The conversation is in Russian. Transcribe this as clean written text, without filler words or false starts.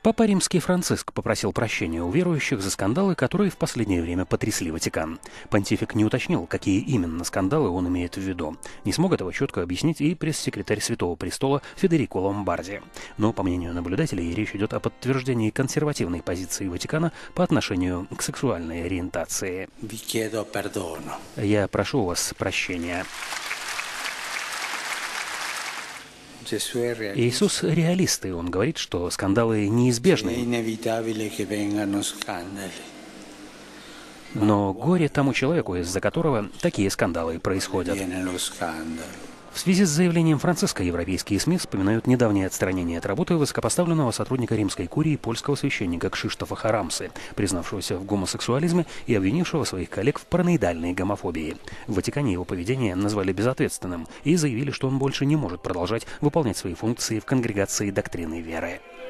Папа Римский Франциск попросил прощения у верующих за скандалы, которые в последнее время потрясли Ватикан. Понтифик не уточнил, какие именно скандалы он имеет в виду. Не смог этого четко объяснить и пресс-секретарь Святого Престола Федерико Ломбарди. Но, по мнению наблюдателей, речь идет о подтверждении консервативной позиции Ватикана по отношению к сексуальной ориентации. Я прошу у вас прощения. Иисус реалист, и он говорит, что скандалы неизбежны. Но горе тому человеку, из-за которого такие скандалы происходят. В связи с заявлением Франциска европейские СМИ вспоминают недавнее отстранение от работы высокопоставленного сотрудника римской курии польского священника Кшиштофа Харамсы, признавшегося в гомосексуализме и обвинившего своих коллег в параноидальной гомофобии. В Ватикане его поведение назвали безответственным и заявили, что он больше не может продолжать выполнять свои функции в конгрегации доктрины веры.